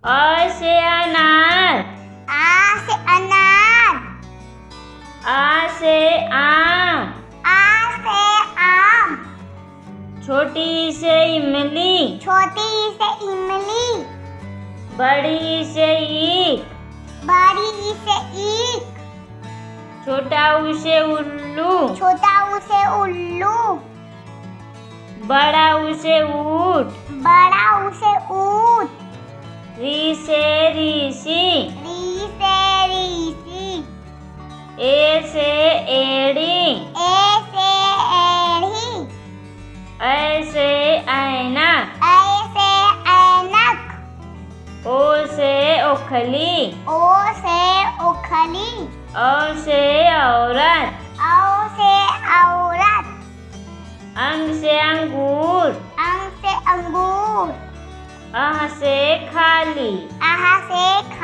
अ से अनार। आ से अनार। आ से आम। आ से आम। छोटी से इमली। छोटी से इमली। बड़ी से ईख। बड़ी से ईख। छोटा ऊ से उल्लू। छोटा ऊ से उल्लू। बड़ा ऊ से ऊँट। बड़ा ऊ से ऊँट। री से ऋषि। री से ऋषि। ए से एड़ी। ए से एड़ी। ऐ से ऐनक। ऐ से ऐनक। ओ से ओखली। ओ से ओखली। औ से औरत। औ से औरत। अंग से अंगूर। अंग से अंगूर। अह से खाली। आहा से